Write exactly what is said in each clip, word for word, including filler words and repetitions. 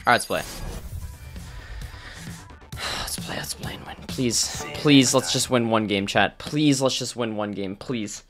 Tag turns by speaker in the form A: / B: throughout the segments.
A: let's play. Let's play, let's play and win. Please, please, let's just win one game, chat. Please, let's just win one game, please.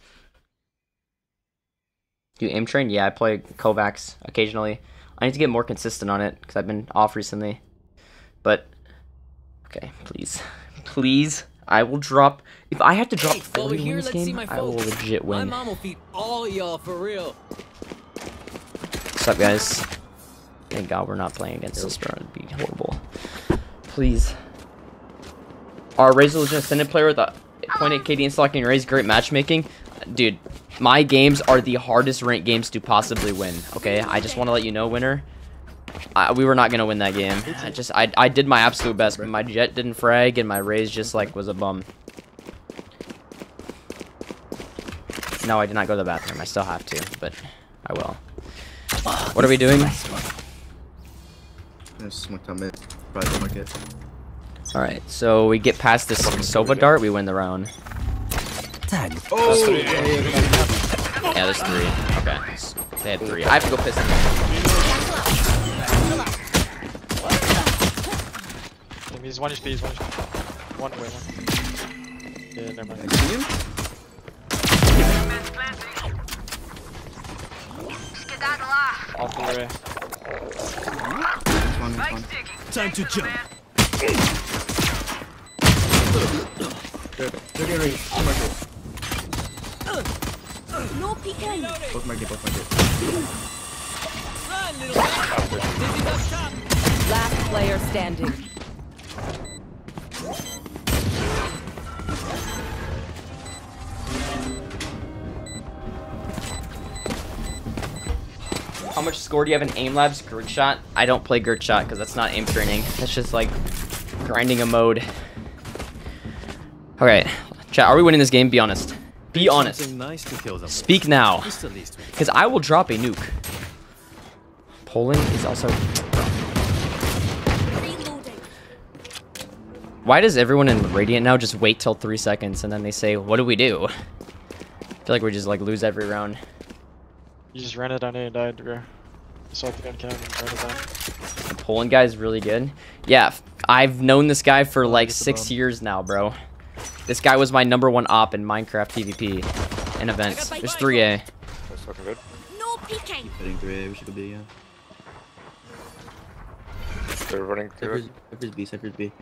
A: Do you aim train? Yeah, I play Kovacs occasionally. I need to get more consistent on it because I've been off recently. But, okay, please. Please, I will drop. If I have to drop forty in this game, I will legit win.
B: My mom will feed all y'all for real.
A: What's up, guys? Thank God we're not playing against this, bro. It'd be horrible. Please. Our Razer Legend Ascended player with a point eight K D installing Raze, great matchmaking. Dude, my games are the hardest ranked games to possibly win, okay? I just want to let you know, winner. I, we were not going to win that game. I just, I, I did my absolute best, but my Jet didn't frag, and my Raze just, like, was a bum. No, I did not go to the bathroom. I still have to, but I will. What are we doing? Alright, so we get past this Sova dart, we win the round.
C: Oh!
A: Yeah, there's three. Okay. They had three. I have to go piss them.
D: He's one H P, he's one H P. One away, one. Yeah, never mind.
C: I see him?
D: Off the way.
C: One, one.
E: Time to jump.
C: They're, they're getting ready. Oh my God.
F: No peeking.
C: Both market, both market.
B: Run, little man. Dizzy's up top.
G: Last player standing.
A: How much score do you have in Aim Labs? Gert shot? I don't play Gert shot because that's not aim training. That's just like grinding a mode. Okay, chat, are we winning this game? Be honest. Be honest.
E: Nice to kill them.
A: Speak now. Because I will drop a nuke. Poland is also... Why does everyone in Radiant now just wait till three seconds and then they say, what do we do? I feel like we just like lose every round.
D: You just ran it down A and died, bro. So I think I can ran it down.
A: The Poland guy is really good. Yeah, I've known this guy for like six years now, bro. This guy was my number one op in Minecraft PvP in events. There's three A.
F: That's fucking good. No peeking.
C: Heading three A, we should go B, yeah.
F: They're running through.
C: Cypher's B, Cypher's B.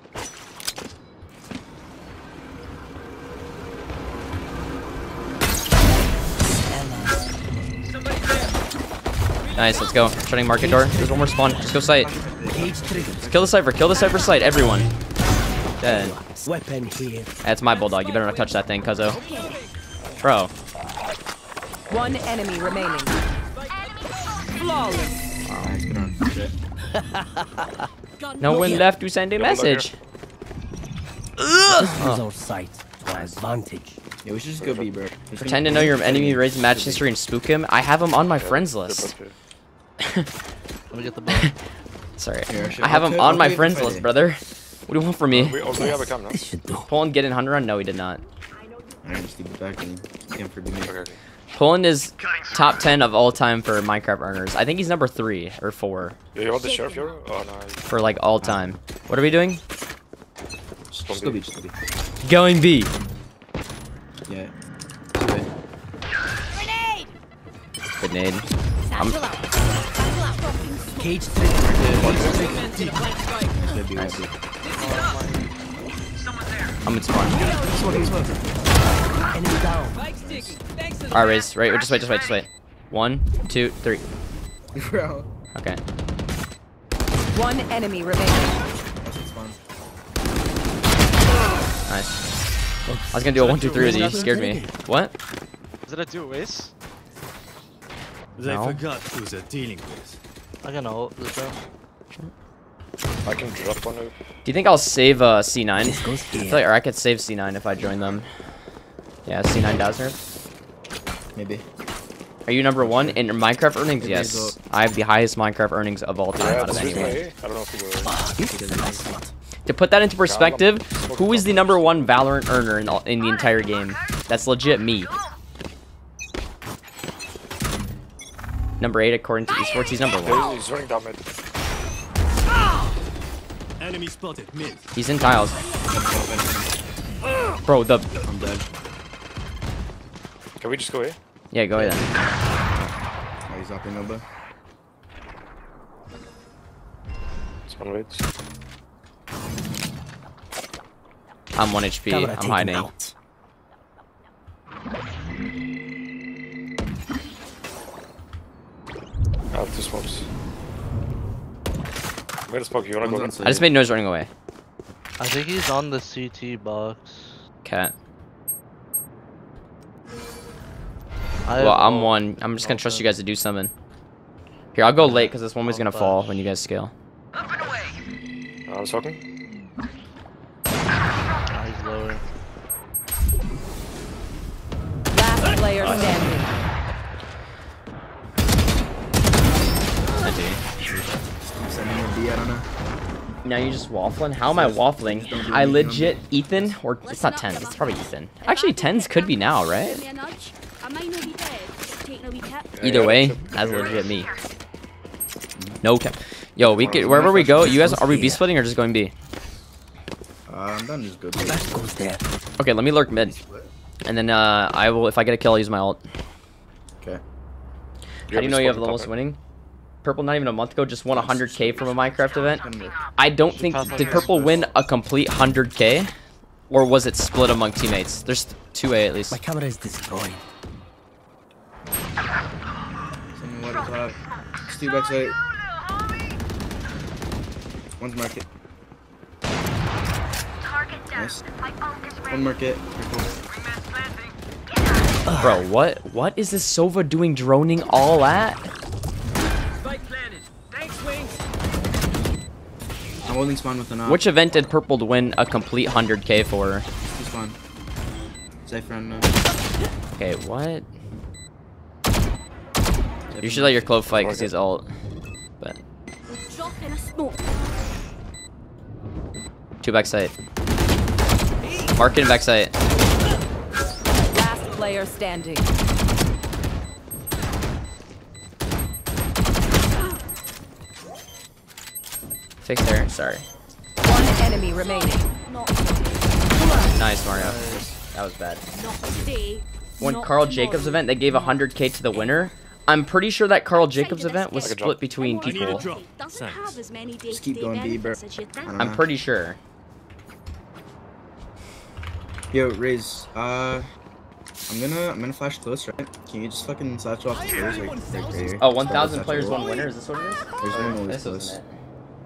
A: Nice, let's go. Shutting market door. There's one more spawn. Just go sight. Let's kill the Cypher. Kill the Cypher sight. Everyone. Dead.
E: Weapon here.
A: That's my bulldog. You better not touch that thing, cuzzo. Bro.
G: One enemy remaining. Flawless.
A: Wow. No one left to send a message.
E: Use our sight for advantage.
C: Yeah, we should just go B, bro.
A: Pretend to know your enemy raise match history and spook him. I have him on my friends list.
C: Let me get the ball.
A: Sorry.
C: Here,
A: I have him on my friends list, brother. What do you want from me?
F: We also have a cam now.
A: Poland get in Hunter run? No, he did not.
C: I just leave it back and came for me.
F: Okay.
A: Poland is top ten of all time for Minecraft earners. I think he's number three or four.
F: Yeah, you want the sheriff here? Oh no.
A: For like all time. What are we doing?
C: Just go B, just go B.
A: Going B.
C: Yeah.
F: Grenade.
A: Good nade. I'm,
E: Cage three.
A: I'm in spawn.
E: Enemy down.
A: Alright, Raze. Right, just wait, just wait, just wait. One, two, three.
C: Bro.
A: Okay.
G: One enemy remaining.
A: Nice. I was gonna do a one, two, three with you. You scared me. What?
D: Did I do it waste?
E: They
A: No.
E: forgot who they're dealing with.
D: I can ult this round.
F: I can drop one.
A: Do you think I'll save uh, C nine? I
E: goes
A: feel
E: here.
A: like, or I could save C nine if I join them. Yeah, C nine Dazzler.
C: Maybe.
A: Are you number one in Minecraft earnings? Yes. I have the highest Minecraft earnings of all time
F: Yeah,
A: out of
F: this is
A: anyone.
F: my A. I don't know if you go.
A: To put that into perspective, who is the number one Valorant earner in, all, in the entire game? That's legit me. Number eight according to esports, he's number one.
F: He's running down mid.
E: Enemy spotted. Mid.
A: He's in tiles. Bro, the
C: I'm dead.
F: Can we just go here?
A: yeah, go ahead.
C: Oh, he's upping over.
F: It's one wait.
A: I'm one H P.
E: Camera
A: I'm
E: taken
A: hiding.
E: out.
F: I have two smokes. Made a smoke, you wanna
C: One's
F: go
C: on
F: in?
C: site.
A: I just made noise running away.
H: I think he's on the C T box.
A: Cat.
H: I
A: Well,
H: have
A: I'm
H: no-
A: one. I'm just gonna trust you
H: nothing.
A: guys to do something. Here, I'll go late because this one was
H: Oh,
A: gonna
H: flash.
A: fall when you guys scale.
F: Uh, I was talking.
H: Ah, he's lower.
G: Last player standing.
C: I'm sending a D, I don't know.
A: Now you're just waffling? How am I waffling? I legit, Ethan, or it's not tens, it's probably Ethan. Actually, tens could be now, right?
I: Give me a nudge. I might not be dead. Just taking a wee tip.
A: Either way, that's legit me. No cap. Yo, we could, wherever we go, you guys, are we B splitting or just going B?
C: Uh, I'm done. Just go.
E: Flash goes there.
A: Okay, let me lurk mid. And then, uh, I will, if I get a kill, I'll use my ult.
C: Okay.
A: How do you know you have the most winning? Purple not even a month ago just won one hundred K from a Minecraft event. I don't think, did Purple win a complete one hundred K? Or was it split among teammates? There's two A at least.
E: My camera is destroyed.
C: Someone what is up? Steve backside. One's market. Nice. One market.
A: Bro, what, what is this Sova doing droning all at?
B: Spike planted. Thanks, Wings.
C: I'm holding spawn with an op.
A: Which event did Purple win a complete one hundred K for?
C: Two spawn. Cypher on. Uh,
A: Okay, what? You should let your Clove fight because he's ult. But
I: Drop in a smoke.
A: two backside. Market and backside.
G: Last player standing.
A: Fix there. Sorry.
G: One enemy remaining.
I: Not
A: Nice, Mario. That was bad.
I: not today.
A: When
I: not
A: Carl
I: tomorrow.
A: Jacobs event, they gave one hundred K to the winner. I'm pretty sure that Carl Jacobs event was
F: Like a
A: split
F: drop.
A: between
I: I need a
A: people.
E: drop.
I: Doesn't
E: Thanks.
I: have as many
C: Just keep
I: day-to-day
C: going B, bro.
I: benefits as you'd think.
C: I don't
A: I'm
C: know.
A: pretty sure.
C: Yo, Riz. Uh, I'm gonna I'm gonna flash close, right? Can you just fucking slash off the stairs like right there?
A: Oh, one thousand
C: Slash
A: players,
C: off.
A: one winner. Is this what it is?
C: There's one always
A: This
C: close.
A: isn't it.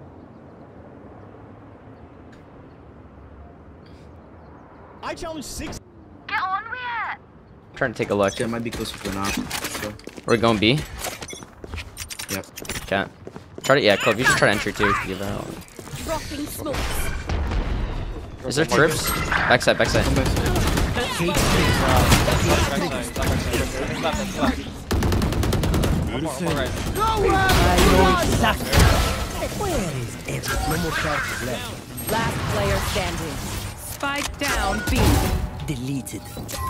E: I challenge six.
I: Get on with it.
A: I'm trying to take a look.
C: Shit, might be closer to an op. So,
A: We're going B.
C: yep.
A: Okay. Try to, yeah, Clove, you should try to entry too. Give that out.
I: Dropping smokes.
A: Is there trips? Backside, backside.
C: Come back.
D: Backside, backside, backside. Left, left. One more, one more right.
E: I know exactly. Where is every? No more charges left.
G: Last player standing. Spike down B.
E: Deleted.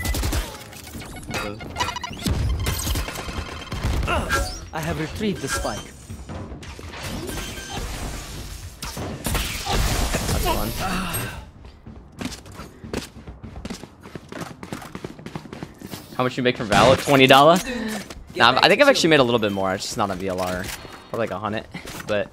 E: I have retrieved the spike.
A: That's one. How much you make from Valor? twenty dollars? Nah, I think I've actually made a little bit more. It's just not on V L R. Probably like a hundred. But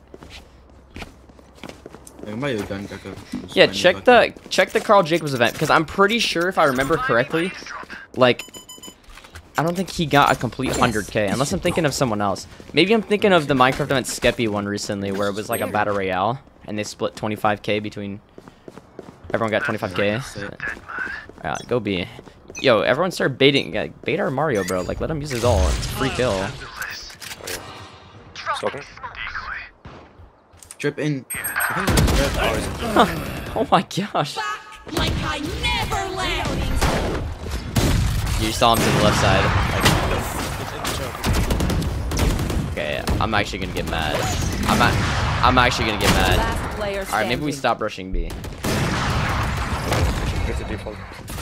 C: I might have done Gecko. Just
A: yeah,
C: find
A: check
C: bucket.
A: the check the Carl Jacobs event because I'm pretty sure if I remember correctly, like I don't think he got a complete one hundred K unless I'm thinking of someone else. Maybe I'm thinking of the Minecraft event Skeppy one recently where it was like a battle royale and they split twenty-five K between. Everyone got twenty-five K. Yeah, go B. Yo, everyone start baiting. Like, bait our Mario, bro. Like, let him use his ult. It's a free kill.
F: Stalking.
C: Trip in. I think there's a trap.
A: Oh my gosh.
I: Like I never left.
A: You saw him to the left side. Like, okay, I'm actually gonna get mad. I'm not, I'm actually gonna get mad.
G: Last player standing.
A: Alright, maybe we stop rushing B.
F: It's a default.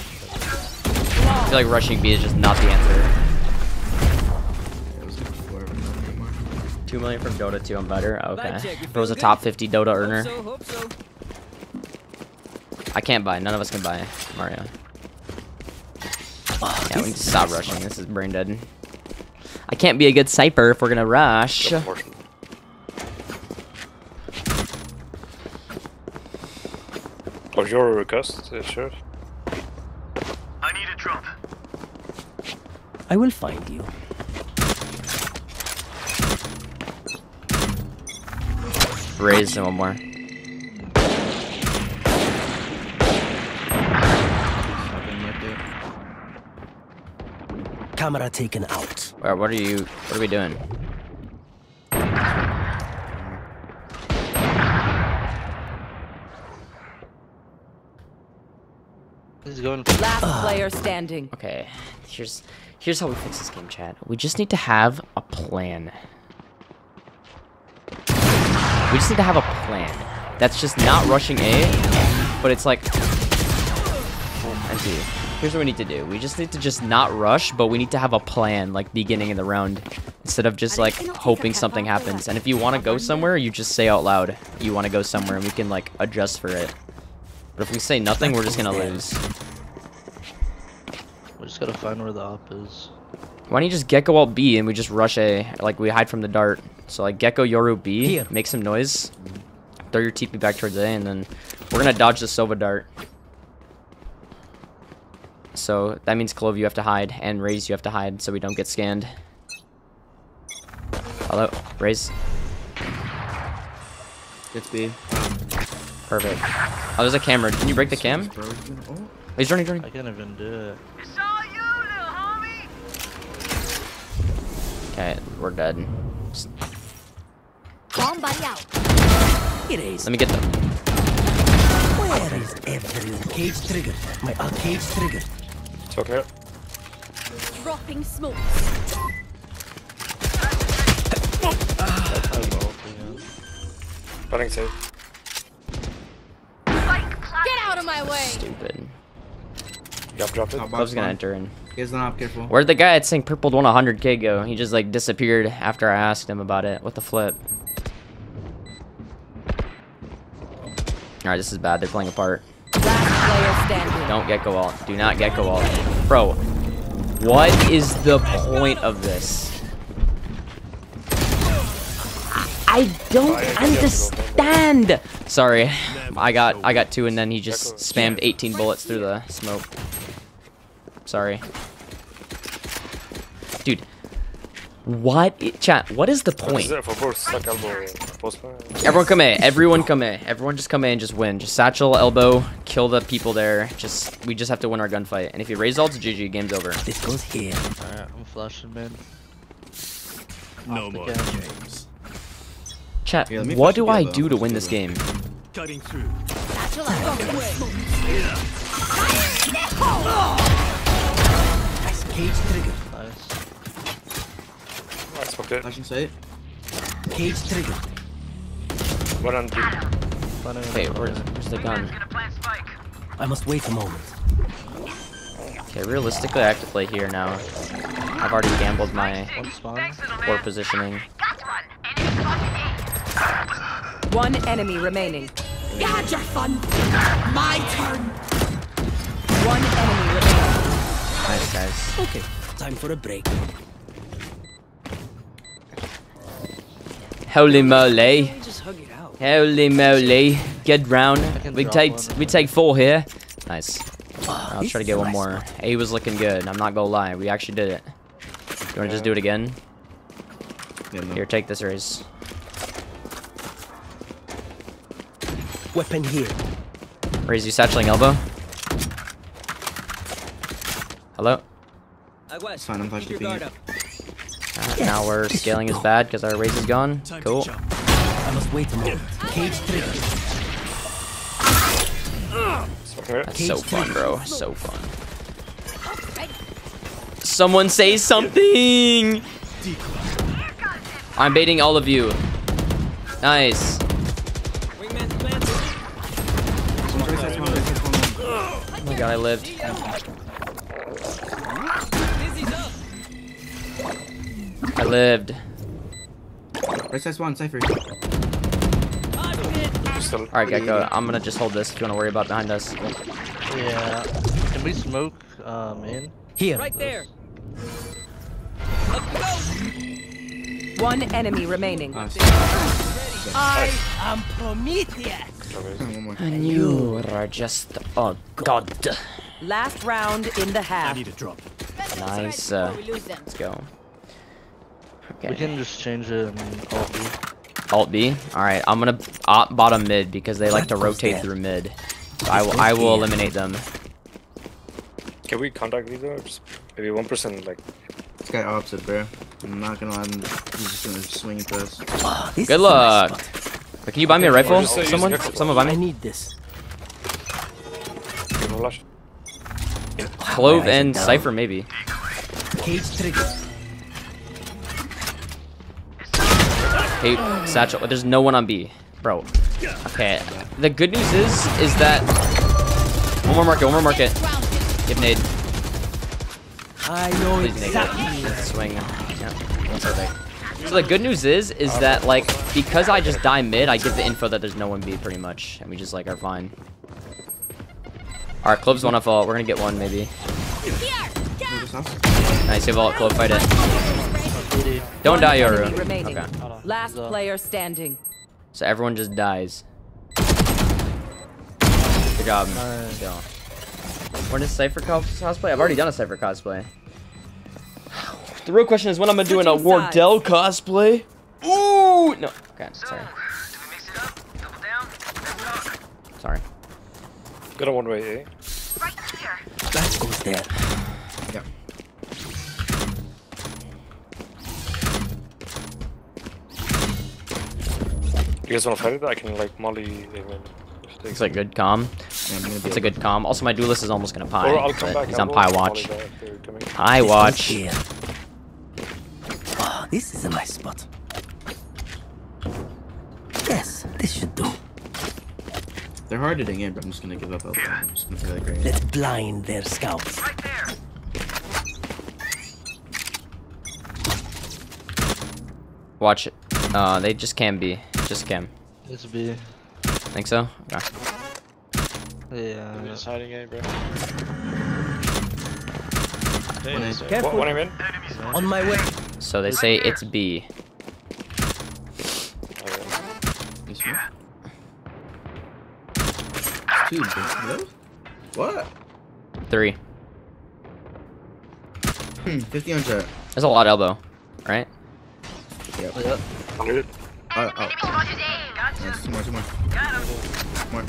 A: I feel like rushing B is just not the answer.
C: It was before, but not anymore.
A: Two million from Dota two on Butter. Okay.
B: Vibe check, you
A: Bro's a
B: feeling
A: top
B: good?
A: fifty Dota earner.
B: Hope so, hope so.
A: I can't buy. None of us can buy Mario. Yeah, we need to stop rushing. This is brain dead. I can't be a good Cypher if we're gonna rush.
F: Of your request, uh, sure.
B: I need a drop.
E: I will find you.
A: Raise and one more.
E: Camera taken out.
A: Where, what are you? What are we doing?
H: He's going.
G: Last player standing.
A: Okay, here's here's how we fix this game, chat. We just need to have a plan. We just need to have a plan. That's just not rushing A, but it's like. I see. Here's what we need to do. We just need to just not rush, but we need to have a plan, like beginning of the round, instead of just like hoping something happens. And if you want to go somewhere, you just say out loud you want to go somewhere, and we can like adjust for it. But if we say nothing, we're just gonna lose.
H: We just gotta find where the op is.
A: Why don't you just Gecko alt B and we just rush A, like we hide from the dart. So like Gecko Yoru B,
E: Here.
A: make some noise, throw your T P back towards A, and then we're gonna dodge the Sova dart. So that means Clove you have to hide, and Raze you have to hide so we don't get scanned. Hello, Raze.
C: It's B.
A: Perfect. Oh, there's a camera. Can you break the cam?
C: Bro, he's gonna- oh.
A: Oh, he's running, running.
H: I can't even do it.
B: It's all you, little homie.
A: Okay, we're dead. Just-
I: Bomb buddy out.
E: It is.
A: let me get the.
E: Where is everyone? Cage triggered. My uh, cage triggered.
F: Talking here.
I: Dropping smoke.
F: Running safe.
I: Get out of my way.
A: Stupid.
F: Drop, drop it.
C: Oh, box
A: Clove's gonna
C: one.
A: enter in.
C: He has the knob, careful.
A: Where'd the guy at saying purpled won one hundred K go? He just like disappeared after I asked him about it. What the flip? Alright, this is bad. They're playing apart.
G: Last player standing.
A: Don't Gecko ult. Do not Gecko ult. Bro, what is the point of this? I don't understand. Sorry, I got I got two, and then he just spammed eighteen bullets through the smoke. Sorry, dude. What? I- Chat. What is the point?
F: For both, stack elbow, postman.
A: Everyone come A. Everyone come A. Everyone just come A and just win. Just satchel, elbow, kill the people there. Just we just have to win our gunfight. And if you raise ults, G G. Game's over.
E: This goes here.
H: Alright, I'm flashing, man.
E: No
H: Off the
E: more
H: cam.
E: games.
A: Chat.
C: Yeah, let me
A: What
C: flash
A: do
C: the
A: I
C: elbow.
A: do to
C: Let's
A: win
C: do
A: this
C: that.
A: game?
E: Cutting through.
I: Satchel out. Dropping smoke.
E: Nice. Cage triggered.
H: Nice.
F: Nice, okay.
C: Flashing sight.
E: Cage triggered.
F: One on B.
H: Running
A: Wait,
H: in the
A: where's,
H: corner.
A: where's the gun?
B: Gonna plant spike.
E: I must wait a moment.
A: Okay, realistically, I have to play here now. I've already gambled my
H: One spawn.
A: poor positioning.
G: One enemy remaining.
I: You had your fun. My turn.
G: One enemy remaining.
A: Nice, guys.
E: Okay, time for a break.
A: Holy moly.
E: Just hug it out.
A: Holy moly. Good round.
H: can
A: We
H: drop
A: take
H: one.
A: we take four here. Nice. I'll
E: this
A: try to
E: is
A: get
E: a
A: one
E: nice
A: more.
E: spot.
A: A was looking good. I'm not gonna lie. We actually did it. You wanna just do it again?
C: Yeah, no.
A: Here, take this race.
E: Weapon here.
A: Raise you satcheling elbow. Hello?
C: It's fine, I'm flash keeping it.
A: Uh, now we're scaling is bad because our raise is gone. Cool.
E: I must wait a moment. Cage triggered.
F: Talking here.
A: That's so fun, bro. So fun. Someone say something! I'm baiting all of you. Nice.
B: Wingman's planted.
C: One right side, one right side, one right.
A: Oh my god, I lived.
B: Dizzy's up.
A: I lived.
C: Right side, one, Cypher.
B: I'm hit.
F: still.
A: All right, Gecko. I'm gonna just hold this if you want to worry about behind us.
H: Yeah. Can we smoke uh, main?
E: Here.
B: Right there.
G: One enemy remaining.
C: Nice.
E: I am Prometheus.
C: One more.
A: And you are just a god.
G: Last round in the half.
E: a drop.
A: Nice. Uh, let's go.
H: We
A: Okay.
H: can just change it and alt B.
A: Alt B. All right. I'm gonna op bottom mid because they like to rotate through mid. So I will. I will eliminate them.
F: Can we contact these though? Just maybe one percent like.
C: This guy opposite, bro. I'm not gonna let him. He's just gonna swing into us.
E: Ah, this
A: Good
E: is my
A: luck.
E: spot.
A: But can you buy me a rifle?
F: just, uh, use
A: Someone?
F: Gecko.
A: Someone buy
E: I
A: me?
E: need this.
F: Give him a flash.
A: Clove
E: My eyes are
A: and
E: down.
A: Cypher maybe.
E: Cage trigger.
A: Hey, Satchel. There's no one on B, bro. Okay. The good news is, is that one more market. One more market. Give nade.
E: I know
A: Please nade.
E: exactly.
A: Swing. Yeah. That's perfect. So the good news is, is that like because I just die mid, I give the info that there's no one B pretty much, and we just like are fine. All right, Clove's one off all. We're gonna get one maybe.
C: Move this house.
A: Nice, you have all Clove. Fight it. Don't die,
G: One
A: Yoru.
G: enemy remaining.
A: Okay.
H: Hold on.
G: Last
H: So-
G: player standing.
A: So everyone just dies. Good job.
H: Nice.
A: Let's go. When is Cypher cos- cosplay? I've already done a Cypher cosplay. The real question is when I'm gonna do a
G: Switching
A: Wardell cosplay. Ooh! No. Okay, sorry. Sorry.
F: Got a one way, eh?
E: That goes there.
C: Yeah.
F: You guys wanna fight it? I can like molly him in.
A: Looks like good calm.
C: Yeah, I'm gonna be
A: It's a good calm. Also, my duelist is almost gonna
F: Or
A: pie,
F: I'll come
A: but
F: back.
A: he's
F: I
A: on
F: will
A: pie
F: molly
A: watch.
F: back if they're coming.
A: Pie
E: This
A: watch.
E: goes here. Ah, this is a nice spot. Yes, this should do.
C: They're hard to dig in, but I'm just gonna give up. Alpha. I'm just gonna play like great.
E: Let's blind their scouts.
A: Watch it. Uh, they just can be. Just can.
H: It's B.
A: Think so? Okay.
H: Yeah.
D: I'm just hiding A, bro.
E: Careful.
F: What, when I'm in?
E: On my way.
A: So they say it's B.
C: You smoke? Two, bro. What?
A: Three.
C: Hmm, fifty on jet.
A: There's a lot of elbow, right?
C: Yep.
H: Yep.
F: Under it.
C: Oh, oh. Nice. Two more, two more. More.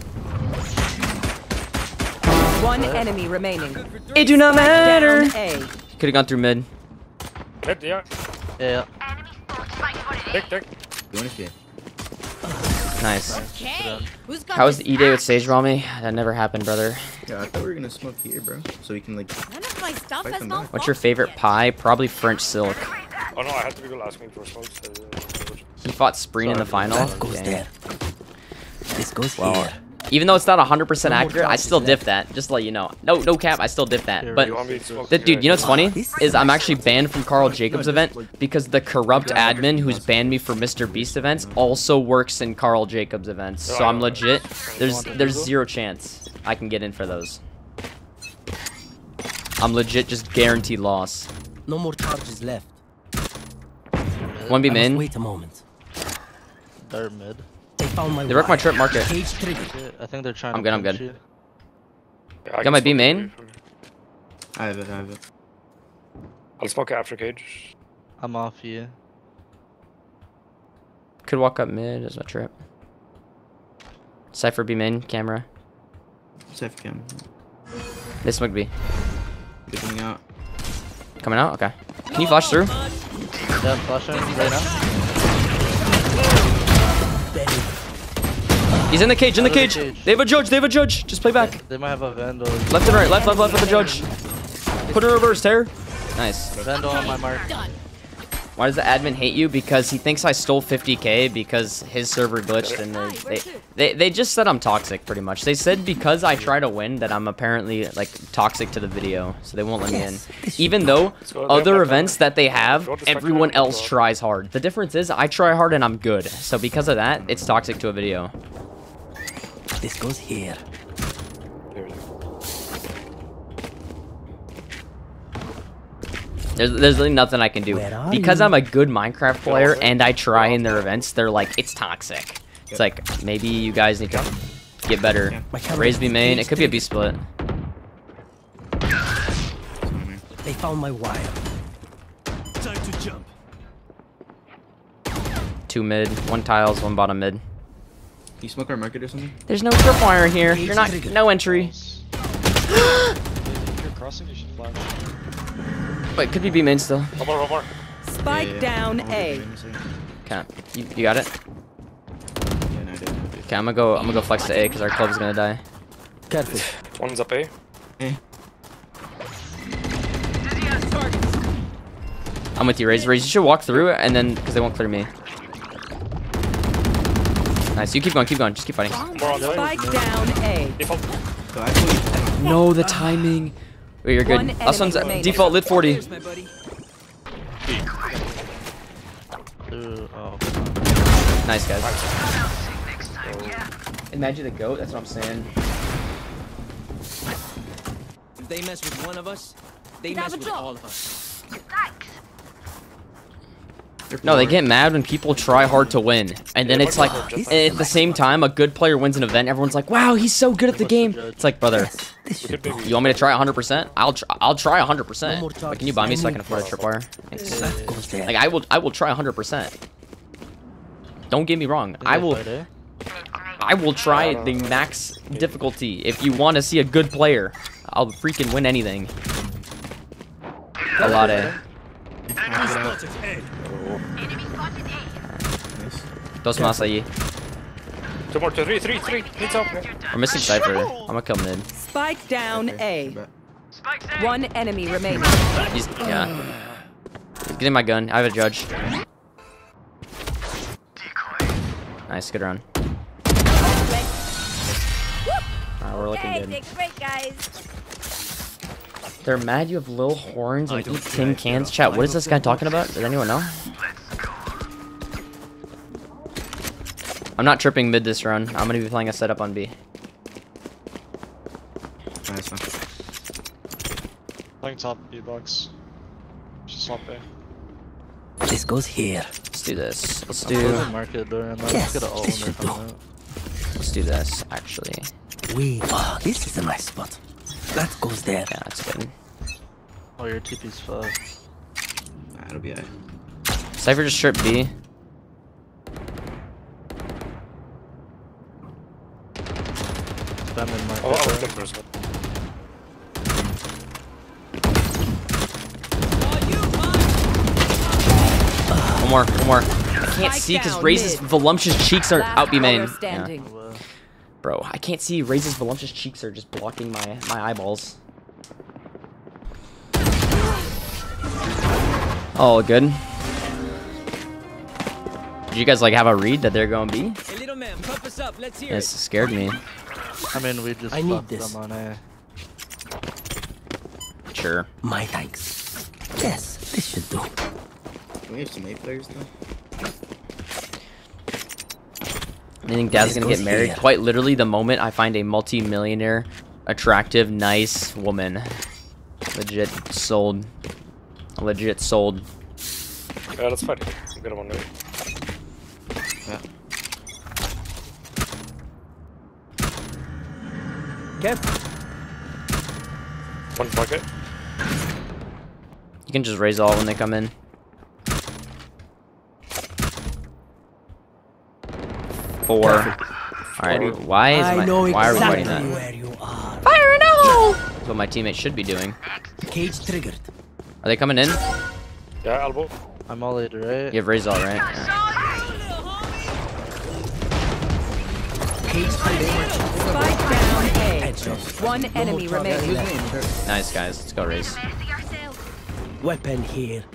G: One enemy remaining.
A: It do not matter.
G: Down A.
A: Could have gone through mid.
F: Hit, yeah.
H: Yeah.
F: Tick, tick.
C: Doing it.
A: Nice.
I: Okay. Who's got
A: How was
I: this
A: the E-Day with
I: now?
A: Sage Rami? That never happened, brother.
C: Yeah, I thought we were gonna smoke here, bro. So we can like.
I: None of my stuff
C: Fight
I: has
C: them
I: no
C: back.
A: What's your
I: function
A: favorite
I: yet.
A: pie? Probably French silk.
F: Oh no, I had to be last me for smokes. So, uh,
A: He fought Spreen in the final.
E: That goes
A: Dang.
E: there. This goes
A: Well,
E: here.
A: even though it's not one hundred percent
E: No more
A: accurate, I
E: chances
A: still
E: left.
A: diff that. Just to let you know. No, no cap, I still diff that. But
F: you want me to smoke?
A: the, dude, you know what's funny?
E: This
A: Is I'm actually banned from Carl Jacobs event because the corrupt admin who's banned me from Mister Beast events also works in Carl Jacobs events. So I'm legit. There's there's zero chance I can get in for those. I'm legit just guaranteed loss.
E: No more charges left.
A: One B
E: I must
A: main.
E: wait a moment.
H: They're mid.
E: They found my
A: They wrecked my
E: wire.
A: trip market.
E: Cage trigger.
H: Shit, I think they're trying
A: I'm
H: to
A: good, I'm
H: punch
A: good.
H: you.
F: Yeah, I
A: Got
F: can
A: my B
F: smoke
A: main?
F: it from-
C: I have it. I have it.
F: I'll smoke after cage.
H: I'm off you.
A: Could walk up mid as my trip. Cypher B main camera.
C: Safe cam.
A: This would be
C: Good coming out.
A: coming out. Okay. Can you flash through?
H: Yeah, flashing right now.
A: He's in the cage. In the
H: Out of the
A: cage.
H: cage.
A: They have a judge. They have a judge. Just play back.
H: They might have a Vandal.
A: Left and right. Left, left, left with the judge. Put in reverse, Terror. Nice.
H: Vandal on my mark.
I: Done.
A: Why does the admin hate you? Because he thinks I stole fifty K because his server glitched and they, they, they, they just said I'm toxic pretty much. They said because I try to win that I'm apparently like toxic to the video, so they won't let me in. Even though
F: go.
A: other events that they have,
F: Go to
A: everyone
F: spectator.
A: else tries hard. The difference is I try hard and I'm good. So because of that, it's toxic to a video.
E: This goes here.
A: There's, there's really nothing I can do.
E: Where are
A: Because
E: you?
A: I'm a good Minecraft player and I try in their events, they're like, it's toxic. It's like, maybe you guys need to get better. Raise B main. It could be a B split.
E: They found my wire.
J: Time to jump.
A: Two mid, one tiles, one bottom mid.
C: Can you smoke our market or something?
A: There's no tripwire here. You're not, no entry.
D: If you're crossing, you should flash.
A: Wait, could be B main still.
F: One more, one more.
G: Spike
C: Yeah, yeah, yeah.
G: down
C: I'll
G: A.
C: get it in a second.
A: Okay, you, you got it?
C: Yeah, no, I did.
A: Okay, I'm gonna go, I'm gonna go flex to A because our club's gonna die.
E: Careful.
F: One's up A.
A: I'm with you, Raze. Raze, you should walk through it and then, because they won't clear me. Nice, you keep going, keep going, just keep fighting.
F: More on the
G: Spike down A.
F: default.
C: So actually,
A: No, the timing. Wait, you're good.
G: One
A: Last one's
G: enemy remaining.
A: default lit forty.
B: Here's my buddy.
H: Two, oh.
A: Nice, guys. Imagine the goat, that's what I'm saying.
B: If they mess with one of us, they mess with all of us.
A: No, they get mad when people try hard to win. And then it's like, and at the same time, a good player wins an event, everyone's like, wow, he's so good at the game. It's like, brother,
E: This should do.
A: you want me to try one hundred percent? I'll try, I'll try one hundred percent.
E: No more
A: But can you buy me so I can afford a tripwire?
E: That goes there.
A: Like, I will, I will try one hundred percent. Don't get me wrong. I will, I will try the max difficulty. If you want to see a good player, I'll freaking win anything. A lot of. Dos más allí.
F: Two more, two, three, three, three. Needs up.
A: We're missing Cypher. I'm gonna kill mid.
G: Spike down
C: okay,
G: A.
C: bet.
G: One enemy remaining.
A: He's, yeah. He's getting my gun. I have a judge. Nice, good run. Alright, we're looking good.
I: Great, guys.
A: They're mad you have little horns and eat tin cans. Chat, what is this guy talking about? Does anyone know? I'm not tripping mid this run. I'm gonna be playing a setup on B.
C: Nice one.
D: Playing top B box. Just swap A.
E: This goes here.
A: Let's do this. Let's
H: I'm
A: do.
H: closing market door and
E: Yes,
H: let's get an ult
E: this
H: when they're
E: should
H: coming out.
A: Let's do this. Actually,
E: We. Oh, this is a nice spot. That goes there.
A: yeah, that's good.
H: Oh, your T P's fast.
C: Nah, it'll be alright.
A: Cypher just stripped B.
H: Spam in market
F: Oh, I was
H: door.
F: looking for as well.
A: One more. One more. I can't
G: Spike
A: see because
G: down
A: Raze's
G: mid.
A: voluptuous cheeks are
G: Last
A: out B main.
G: player
A: Yeah.
G: standing.
A: Bro, I can't see. Raze's voluptuous cheeks are just blocking my my eyeballs. Oh, good. Did you guys like have a read that they're going B?
B: Hey, little man, pump us up. Let's hear
A: This
B: it.
A: scared me.
H: I mean, we just
E: I need
H: fucked
E: this.
H: them on A.
A: Sure.
E: My thanks. Yes, this should do.
C: Can we have some A players though?
A: I think Dad's
E: This
A: gonna get
E: goes
A: married
E: here.
A: quite literally the moment I find a multi-millionaire, attractive, nice woman. Legit sold. Legit sold.
F: Yeah, let's fight. Get him on there.
C: Yeah.
E: Careful.
F: One bucket.
A: You can just raise all when they come in. Four. Alright, why is
E: I
A: my
E: know
A: why are we fighting
E: exactly
A: that?
E: where you are.
G: Fire no!
A: That's what my teammates should be doing.
E: Cage triggered.
A: Are they coming in?
F: Yeah, elbow.
H: I'm all eight, right?
A: You have raise all, right? Yeah.
E: Cage triggered.
G: Spike down A.
E: Headshot.
G: One enemy remaining.
A: Nice guys, let's go raise.
E: Weapon here.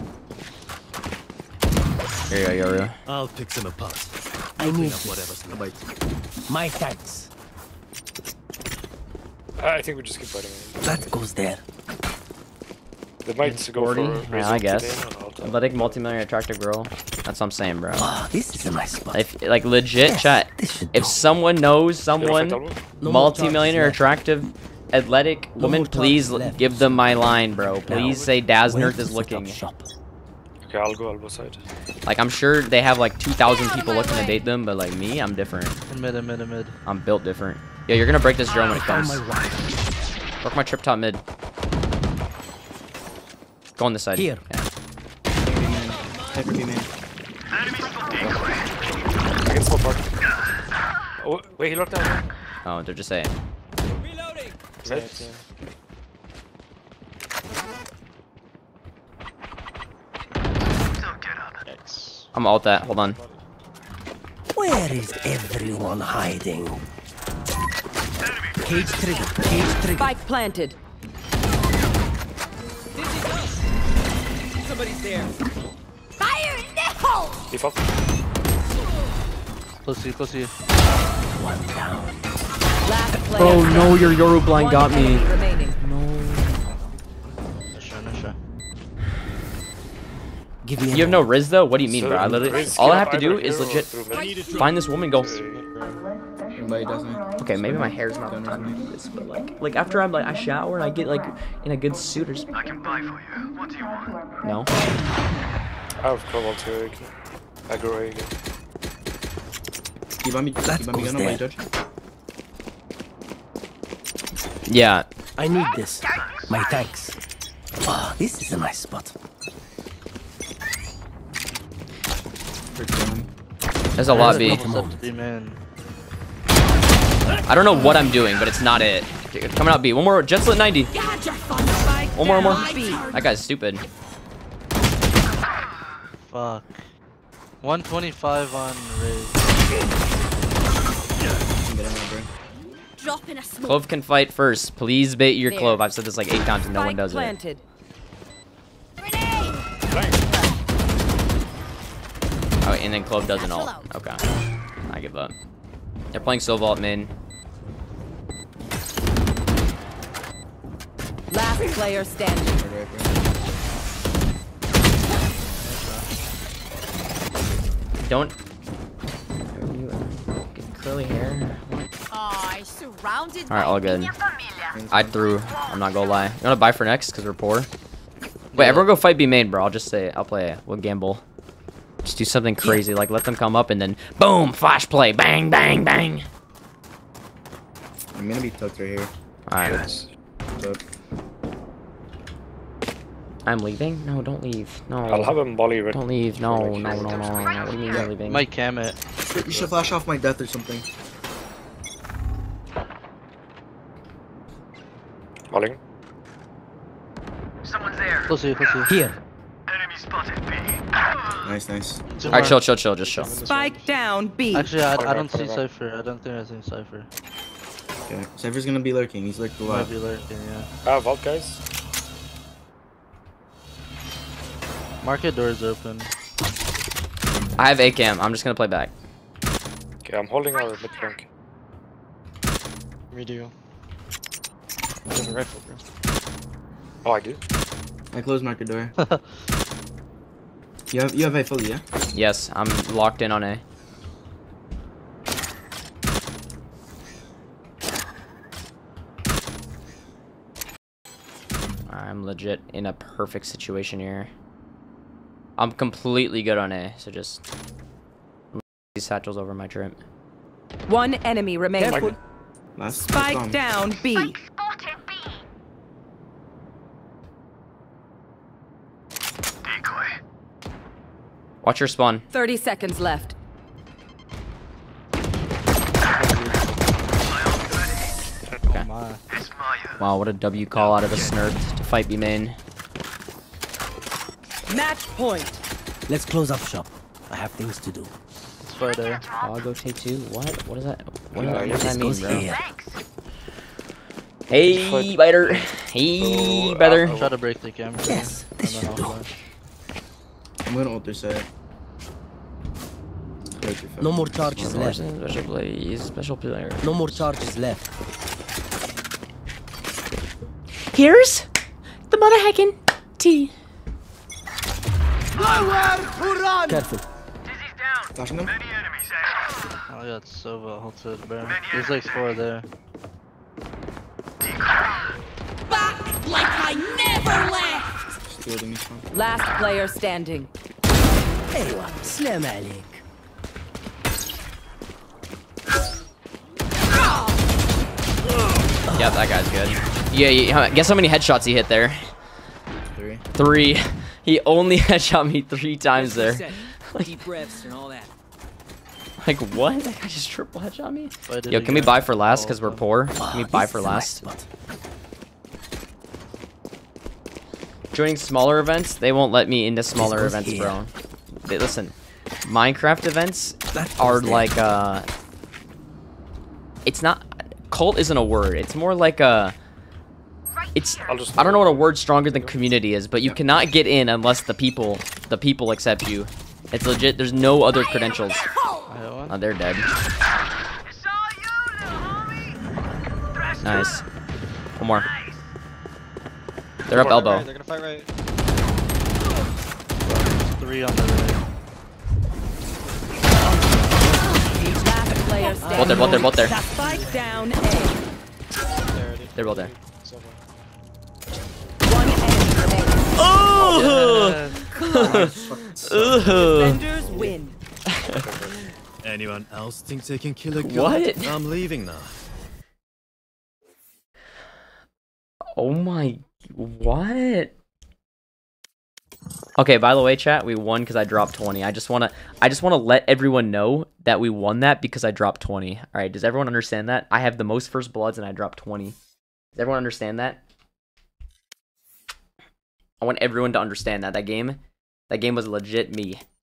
A: Here you go, Yoru.
J: I'll pick them apart.
E: I need
J: Clean up
E: this.
J: whatever's left.
E: My thanks.
F: I think we just keep fighting.
E: That goes there.
F: They might go
A: forty?
F: for
A: Yeah, I guess.
F: Razor
A: Athletic, multimillionaire, attractive girl. That's what I'm saying, bro.
E: Oh, this is a nice spot.
A: If like legit
E: Yes,
A: chat,
E: this should
A: if
E: do.
A: someone knows someone
E: No more
A: multimillionaire,
E: charges
A: attractive, athletic
E: No
A: woman,
E: more charges
A: please
E: left.
A: give them my line, bro. Please
E: Now,
A: say Daz
E: where
A: Nerd
E: to
A: is
E: set
A: looking.
E: up shop?
F: Okay, I'll go elbow side.
A: Like I'm sure they have like two thousand
I: Get out of
A: people
I: my
A: looking to
I: way.
A: date them, but like me, I'm different.
H: Mid, mid, mid, mid.
A: I'm built different. Yeah, you're gonna break this drone when it
E: Found
A: comes.
E: my right.
A: Work my trip top mid. Go on this side.
E: Here.
A: Yeah.
C: Hyper B main.
F: I can smoke park. Oh, wait, he locked down.
A: Oh, they're just saying.
B: Reloading.
F: Mid.
A: I'm alt that. Hold on.
E: Where is everyone hiding? Cage trigger. Cage trigger.
G: Spike planted.
B: This is us. Somebody's there.
I: Fire in the hole!
F: Default.
H: Close to you, close to you.
E: One down.
G: Last player.
A: Oh no, your Yoru blind
G: One
A: got me.
G: enemy remaining.
H: Nice try, nice try.
E: Give me.
A: You have no Riz though? What do you mean,
F: So,
A: bro? I literally,
F: Riz
A: all I
F: kill
A: have to do
F: either
A: is
F: hero
A: legit
F: through mid.
A: find this woman, go.
C: Nobody doesn't.
A: Okay, maybe my hair's not on time to do this, but like, like after I'm like I shower and I get like in a good suit or something. I can buy for you. What do you want? No.
F: I have Cobalt too. I can aggro again.
C: Keep on me.
E: That
C: Keep on me.
E: goes
C: Gun on my
E: there.
C: judge.
A: Yeah.
E: I need this. My thanks. Oh, this is a nice spot.
C: Frick down.
A: There's a lot B.
E: Come on.
H: Three man.
A: I don't know what I'm doing, but it's not it. Okay, coming out B. One more. Jet's lit ninety.
I: Had your fun. Spike
A: One more, one more.
I: down B.
A: That guy's stupid.
H: Fuck. one twenty-five on Raze.
C: Get in there, bro.
I: Drop in a smoke.
A: Clove can fight first. Please bait your
G: There.
A: Clove. I've said this like eight times and no one
G: Spike
A: does it.
G: planted.
I: Grenade!
A: Oh, and then Clove doesn't
I: Satchel
A: ult.
I: out.
A: Okay. I give up. They're playing Sovalt main.
G: Last player standing.
C: Right, bro.
A: Don't. Are you uh, getting curly hair?
I: Oh, I surrounded
A: Alright,
I: by
A: all good.
I: Peña Familia.
A: I threw. I'm not gonna lie. You wanna buy for next? Because we're poor? Wait, everyone go fight B main, bro. I'll just say it. I'll play it. We'll gamble. Just do something crazy. Like, let them come up and then boom! Flash play. Bang, bang, bang.
C: I'm gonna be tucked right here.
A: Alright.
C: Tuck.
A: I'm leaving? No, don't leave. No.
F: I'll have him volley with.
A: Don't leave. No, no, no, no, no. What do you mean you're leaving?
H: Might cam it.
C: You should flash off my death or something.
F: Volleying.
H: Close to you, close to you.
E: Here.
C: Nice, nice.
A: Alright, chill, chill, chill. Just chill.
G: Spike down B.
H: Actually, I, I don't
F: Put it
H: see
F: back.
H: Cypher. I don't think I see Cypher.
C: Okay. Cypher's gonna be lurking. He's lurked a
H: Might
C: lot.
H: be lurking, yeah.
F: Ah, vault guys.
H: Market doors open.
A: I have A cam. I'm just gonna play back.
F: Okay, I'm holding our mid flank.
D: Me do. I have a rifle, bro.
F: Oh, I do.
C: I closed market door. You have you have a fully, yeah?
A: Yes, I'm locked in on A. I'm legit in a perfect situation here. I'm completely good on A, so just these satchels over my trip.
G: One enemy remaining.
C: Careful. Last
G: Spike
C: bomb.
G: down B.
A: Watch your spawn.
G: thirty seconds left.
A: Okay.
H: My.
A: Wow, what a W call out of the Snurf to fight B main.
G: Match point.
E: Let's close up shop. I have things to do.
H: It's Friday.
A: I'll go take two. What? What is that? What,
F: Yeah,
A: what does
E: This
A: that mean,
E: goes
A: bro?
E: here.
A: Hey, biter. Hey,
F: Oh,
A: brother.
F: uh,
H: Try to break the camera.
E: Yes, this
H: and then
E: should
H: I'll
E: do.
H: flash.
C: I'm gonna ult this side. Break your
E: No
C: phone.
E: more charges left.
A: Special plays, special player.
E: No more charges left.
A: Here's the mother heckin' T.
E: Careful.
C: Flashing them.
H: Oh yeah, it's Sova halted, bro. There's like four there.
I: Back like I never left.
C: Just building each one.
G: Last player standing.
E: ايوه سلام عليك.
A: Yeah, that guy's good. Yeah, yeah, guess how many headshots he hit there?
C: Three.
A: Three. He only headshot me three times there.
B: Deep breaths and all that.
A: Like, what? That guy just triple headshot me?
H: Why did
A: Yo,
H: he
A: can we
H: go?
A: buy for last because we're
H: Oh,
A: poor? Can we buy
E: This
A: for
E: is the right
A: last?
E: spot.
A: Joining smaller events, they won't let me into smaller
E: goes
A: events,
E: here.
A: bro. They, listen, Minecraft events
E: That
A: are
E: goes there.
A: like, uh... It's not... Cult isn't a word. It's more like a... It's...
F: I'll just
A: I don't know what a word stronger than community is, but you cannot get in unless the people... The people accept you. It's legit. There's no other credentials.
H: I hit one.
A: Oh, they're dead. Nice. One more. They're up
D: Right,
A: elbow.
D: they're gonna fight right.
H: Three on the right.
G: Last player standing.
A: Both there, both there, both there.
G: Spike down A.
D: There already.
A: They're both there.
D: Seven.
G: One enemy remaining.
A: Oh!
G: Defenders win.
J: Anyone else think they can kill a god?
A: What?
J: I'm leaving now.
A: Oh my... What? Okay, by the way, chat, we won because I dropped twenty. I just want to I just want to let everyone know that we won that because I dropped twenty. All right, does everyone understand that? I have the most first bloods and I dropped twenty. Does everyone understand that? I want everyone to understand that. That game, that game was legit me.